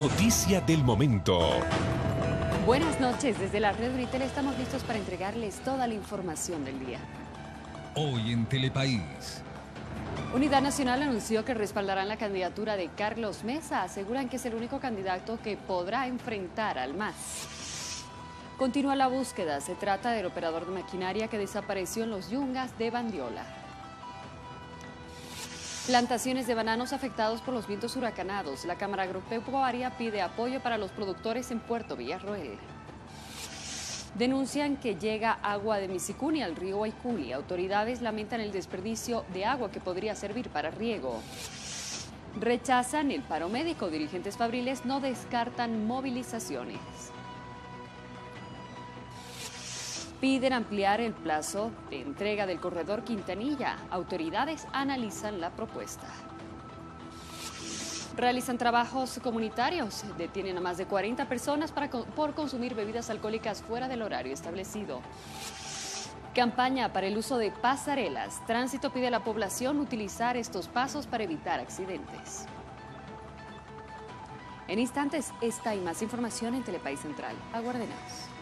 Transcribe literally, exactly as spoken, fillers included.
Noticia del momento. Buenas noches, desde la red Unitel estamos listos para entregarles toda la información del día. Hoy en Telepaís. Unidad Nacional anunció que respaldarán la candidatura de Carlos Mesa. Aseguran que es el único candidato que podrá enfrentar al M A S. Continúa la búsqueda. Se trata del operador de maquinaria que desapareció en los yungas de Bandiola. Plantaciones de bananos afectados por los vientos huracanados. La Cámara Agropecuaria pide apoyo para los productores en Puerto Villarroel. Denuncian que llega agua de Misicuni al río Guayculi. Autoridades lamentan el desperdicio de agua que podría servir para riego. Rechazan el paro médico. Dirigentes fabriles no descartan movilizaciones. Piden ampliar el plazo de entrega del corredor Quintanilla. Autoridades analizan la propuesta. Realizan trabajos comunitarios. Detienen a más de cuarenta personas para, por consumir bebidas alcohólicas fuera del horario establecido. Campaña para el uso de pasarelas. Tránsito pide a la población utilizar estos pasos para evitar accidentes. En instantes, esta y más información en Telepaís Central. Aguárdenos.